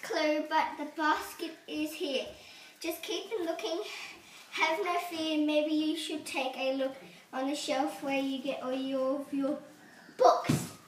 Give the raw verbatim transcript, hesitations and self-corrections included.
clue, but the basket is here. Just keep looking. Have no fear. Maybe you should take a look on the shelf where you get all your, your books.